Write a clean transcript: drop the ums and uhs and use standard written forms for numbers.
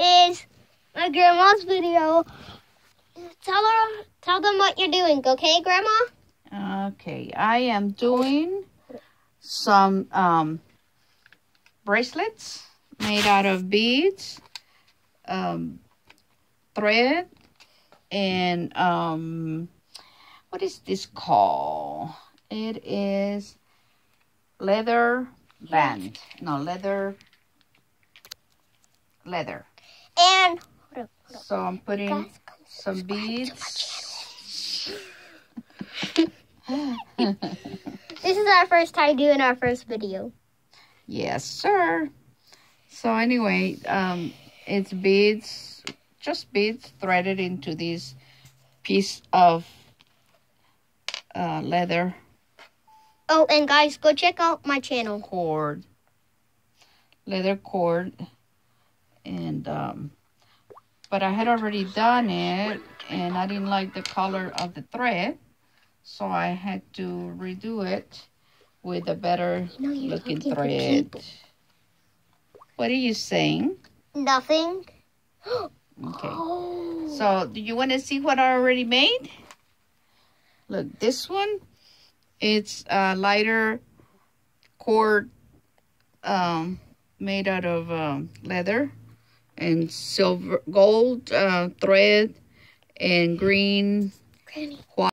is my grandma's video. Tell them what you're doing, okay, Grandma? Okay, I am doing some bracelets made out of beads, thread, and what is this called? It is leather band. No, leather. And so I'm putting some beads. This is our first time doing our first video. Yes, sir. So anyway, it's beads, just beads threaded into this piece of leather. Oh, and guys, go check out my channel. Leather cord. And but I had already done it, and I didn't like the color of the thread, so I had to redo it with a better looking thread. What are you saying? Nothing. Okay. So do you want to see what I already made? Look, this one, it's a lighter cord made out of leather and silver, gold thread, and green, white.